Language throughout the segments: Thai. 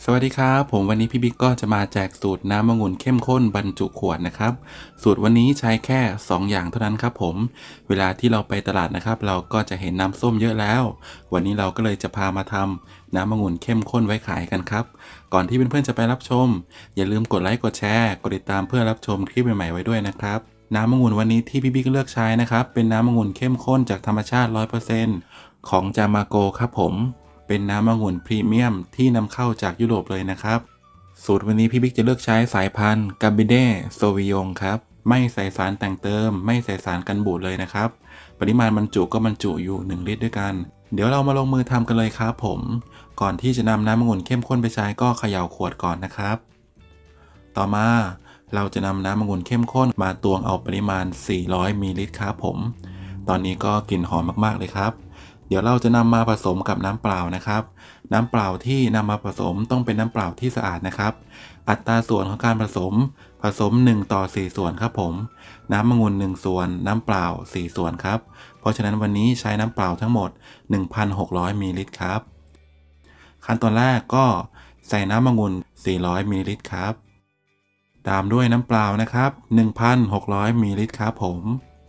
สวัสดีครับผมวันนี้พี่บิ๊กก็จะมาแจกสูตรน้ำองุ่นเข้มข้นบรรจุขวดนะครับสูตรวันนี้ใช้แค่2อย่างเท่านั้นครับผมเวลาที่เราไปตลาดนะครับเราก็จะเห็นน้ำส้มเยอะแล้ววันนี้เราก็เลยจะพามาทำน้ำองุ่นเข้มข้นไว้ขายกันครับก่อนที่เพื่อนๆจะไปรับชมอย่าลืมกดไลค์กดแชร์กดติดตามเพื่อรับชมคลิปใหม่ๆไว้ด้วยนะครับน้ำองุ่นวันนี้ที่พี่บิ๊กเลือกใช้นะครับเป็นน้ำองุ่นเข้มข้นจากธรรมชาติ 100% ของจามาโกครับผมเป็นน้ำองุ่นพรีเมียมที่นำเข้าจากยุโรปเลยนะครับสูตรวันนี้พี่บิ๊กจะเลือกใช้สายพันธุ์กาบิเน่โซวิยงครับไม่ใส่สารแต่งเติมไม่ใส่สารกันบูดเลยนะครับปริมาณบรรจุก็บรรจุอยู่1ลิตรด้วยกันเดี๋ยวเรามาลงมือทำกันเลยครับผมก่อนที่จะนำน้ำองุ่นเข้มข้นไปใช้ก็เขย่าขวดก่อนนะครับต่อมาเราจะนำน้ำองุ่นเข้มข้นมาตวงเอาปริมาณ400มิลลิลิตรครับผมตอนนี้ก็กลิ่นหอมมากๆเลยครับเดี๋ยวเราจะนำมาผสมกับน้ำเปล่านะครับน้ำเปล่าที่นำมาผสมต้องเป็นน้ำเปล่าที่สะอาดนะครับอัตราส่วนของการผสม1ต่อ4ส่วนครับผมน้ำองุ่น1ส่วนน้ำเปล่า4ส่วนครับเพราะฉะนั้นวันนี้ใช้น้ำเปล่าทั้งหมด 1,600 มิลลิลิตรครับขั้นตอนแรกก็ใส่น้ำองุ่น400 มิลลิลิตรครับตามด้วยน้ำเปล่านะครับ 1,600 มิลลิลิตรครับผม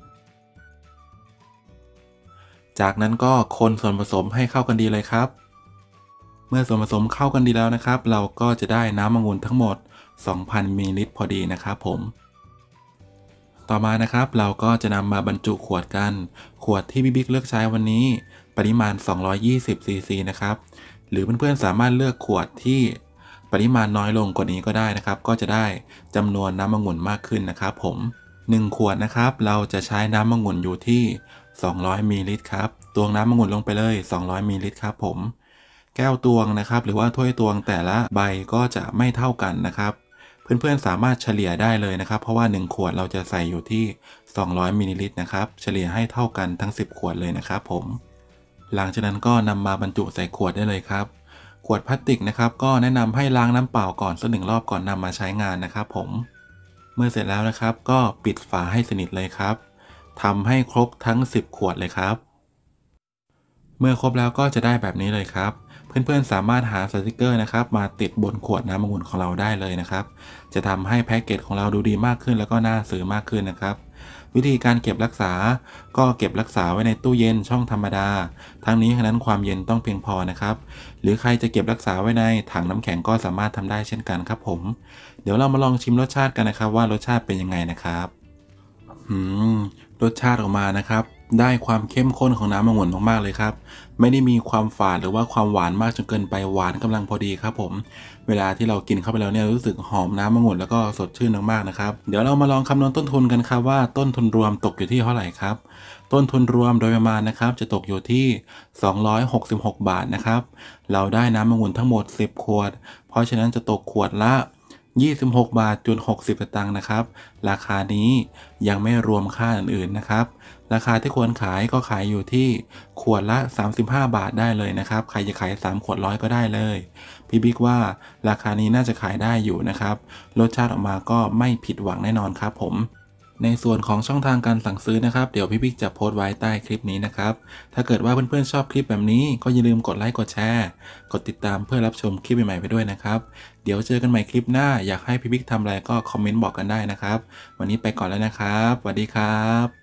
จากนั้นก็คนส่วนผสมให้เข้ากันดีเลยครับเมื่อส่วนผสมเข้ากันดีแล้วนะครับเราก็จะได้น้ำองุ่นทั้งหมด 2,000 มิลลิลิตรพอดีนะครับผมต่อมานะครับเราก็จะนำมาบรรจุขวดกันขวดที่พี่บิ๊กเลือกใช้วันนี้ปริมาณ220ซีซีนะครับหรือเพื่อนๆสามารถเลือกขวดที่ปริมาณน้อยลงกว่านี้ก็ได้นะครับก็จะได้จำนวนน้ำองุ่นมากขึ้นนะครับผม1ขวดนะครับเราจะใช้น้ำองุ่นอยู่ที่200มิลลิลิตรครับตวงน้ำองุ่นลงไปเลย200มิลลิลิตรครับผมแก้วตวงนะครับหรือว่าถ้วยตวงแต่ละใบก็จะไม่เท่ากันนะครับเพื่อนๆสามารถเฉลี่ยได้เลยนะครับเพราะว่า1ขวดเราจะใส่อยู่ที่200มิลลิลิตรนะครับเฉลี่ยให้เท่ากันทั้ง10ขวดเลยนะครับผมหลังจากนั้นก็นำมาบรรจุใส่ขวดได้เลยครับขวดพลาสติกนะครับก็แนะนำให้ล้างน้ำเปล่าก่อนสัก1รอบก่อนนำมาใช้งานนะครับผมเมื่อเสร็จแล้วนะครับก็ปิดฝาให้สนิทเลยครับทำให้ครบทั้ง10ขวดเลยครับเมื่อครบแล้วก็จะได้แบบนี้เลยครับเพื่อนๆสามารถหาสติกเกอร์นะครับมาติดบนขวดน้ำองุ่นของเราได้เลยนะครับจะทำให้แพ็กเกจของเราดูดีมากขึ้นแล้วก็น่าซื้อมากขึ้นนะครับวิธีการเก็บรักษาก็เก็บรักษาไว้ในตู้เย็นช่องธรรมดาทั้งนี้ทั้งนั้นความเย็นต้องเพียงพอนะครับหรือใครจะเก็บรักษาไว้ในถังน้ำแข็งก็สามารถทำได้เช่นกันครับผมเดี๋ยวเรามาลองชิมรสชาติกันนะครับว่ารสชาติเป็นยังไงนะครับอืมรสชาติออกมานะครับได้ความเข้มข้นของน้ำองุ่นมากๆเลยครับไม่ได้มีความฝาดหรือว่าความหวานมากจนเกินไปหวานกำลังพอดีครับผมเวลาที่เรากินเข้าไปแล้วเนี่ยรู้สึกหอมน้ำองุ่นแล้วก็สดชื่นมากๆนะครับเดี๋ยวเรามาลองคำนวณต้นทุนกันครับว่าต้นทุนรวมตกอยู่ที่เท่าไหร่ครับต้นทุนรวมโดยประมาณนะครับจะตกอยู่ที่266 บาทนะครับเราได้น้ำองุ่นทั้งหมด10ขวดเพราะฉะนั้นจะตกขวดละ26 บาทจุด60 สตางค์นะครับราคานี้ยังไม่รวมค่าอื่นๆนะครับราคาที่ควรขายก็ขายอยู่ที่ขวดละ35 บาทได้เลยนะครับใครจะขาย3ขวด100ก็ได้เลยพี่บิ๊กว่าราคานี้น่าจะขายได้อยู่นะครับรสชาติออกมาก็ไม่ผิดหวังแน่นอนครับผมในส่วนของช่องทางการสั่งซื้อนะครับเดี๋ยวพี่บิ๊กจะโพสต์ไว้ใต้คลิปนี้นะครับถ้าเกิดว่าเพื่อนๆชอบคลิปแบบนี้ก็อย่าลืมกดไลค์กดแชร์กดติดตามเพื่อรับชมคลิปใหม่ๆไปด้วยนะครับเดี๋ยวเจอกันใหม่คลิปหน้าอยากให้พี่บิ๊กทำอะไรก็คอมเมนต์บอกกันได้นะครับวันนี้ไปก่อนแล้วนะครับสวัสดีครับ